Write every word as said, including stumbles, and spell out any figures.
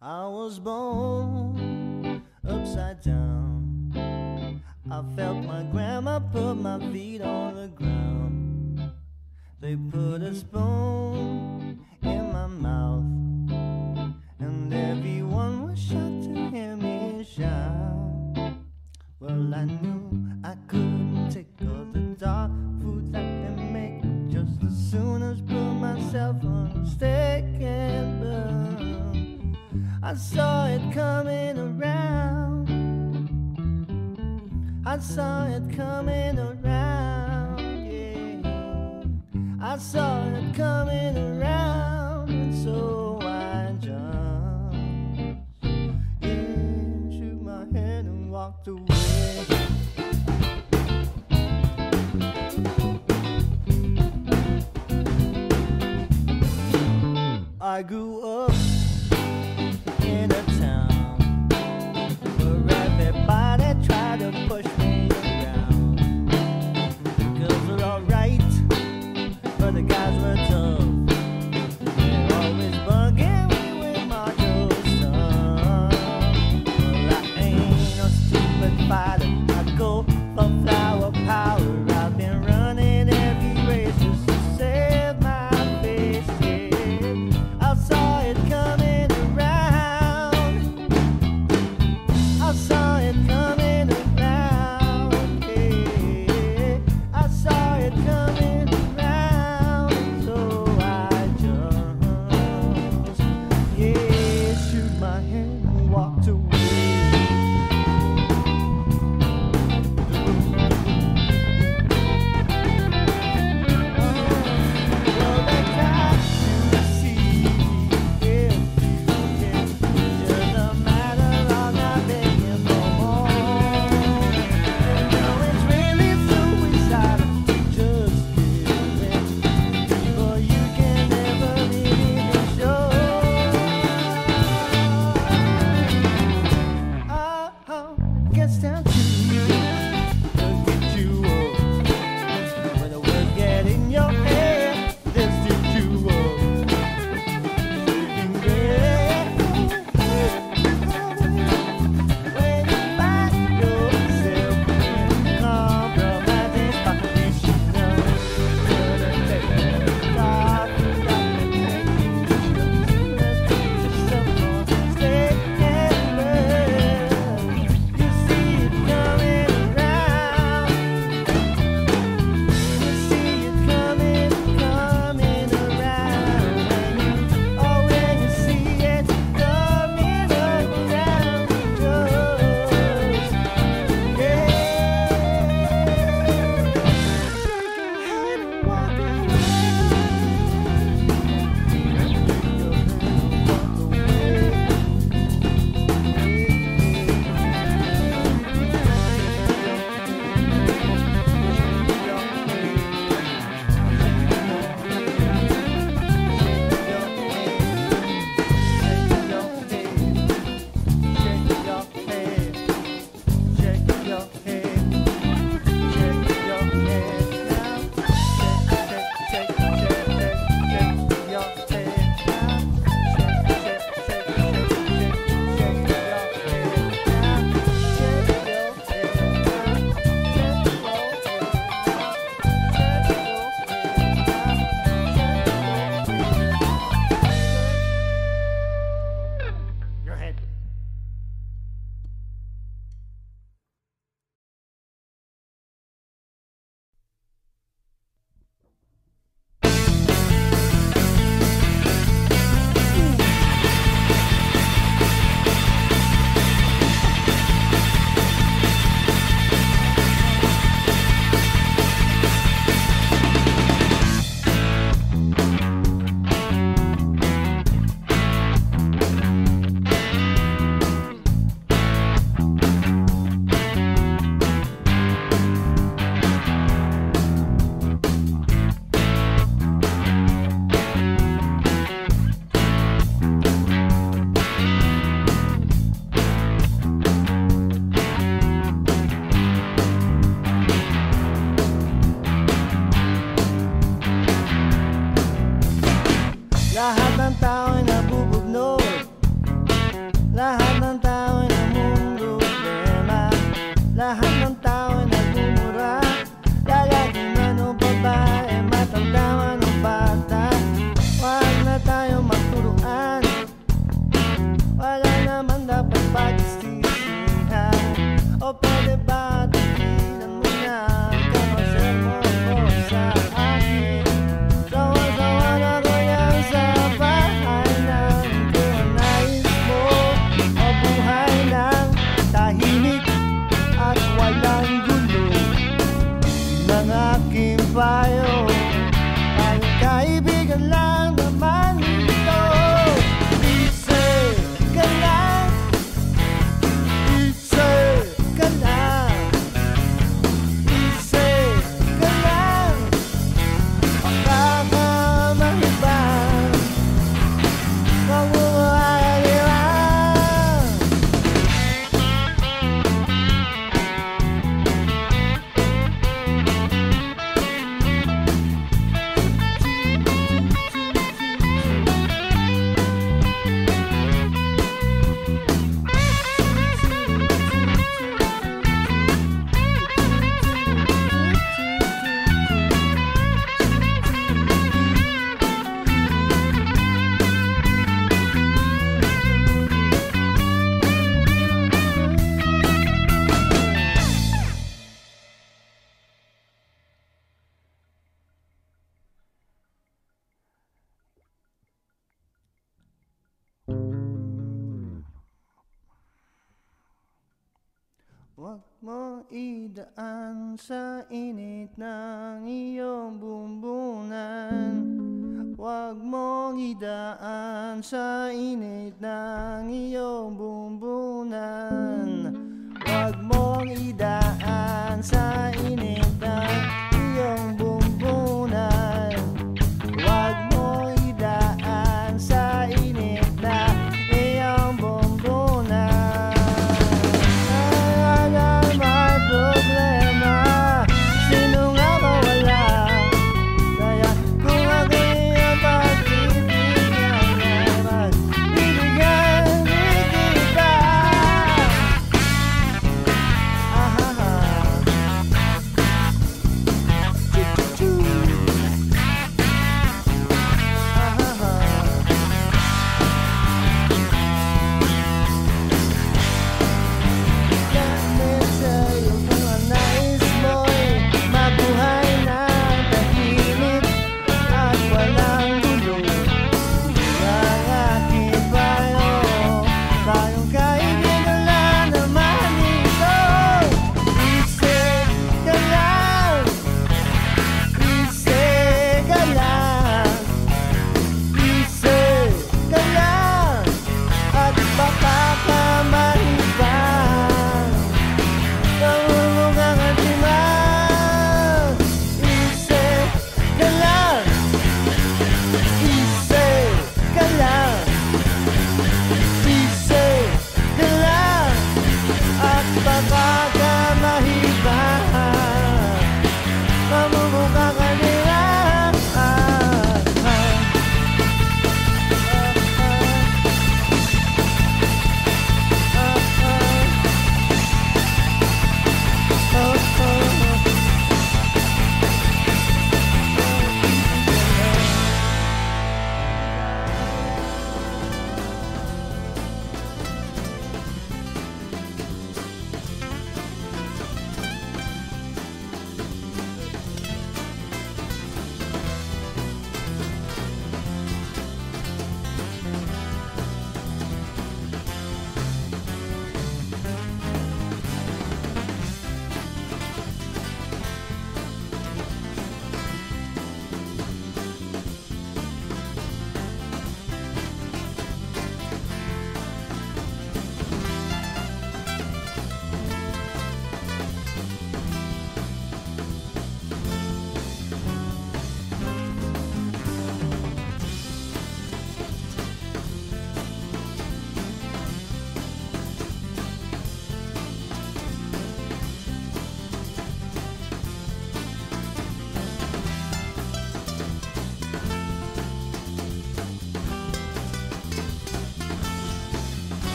I was born upside down. I felt my grandma put my feet on the ground. They put a spoon in my mouth, and everyone was shocked to hear me shout. Well, I knew I couldn't take all the dog food that they make, just as soon as put myself on a steak and burn. I saw it coming around. I saw it coming around, yeah. I saw it coming around, and so I jumped, yeah, shook my head and walked away. I grew up in a town where everybody tried to push me around. The girls were alright, but the guys were tough. They're always bugging me with Mario's stuff. Well, I ain't no stupid fighter. I go for flower power. I've been running every race just to save my face, yeah. I saw it coming around. Huwag mo idaan sa init ng iyong bumbunan. Huwag mong idaan sa init ng iyong bumbunan. Huwag mong idaan sa init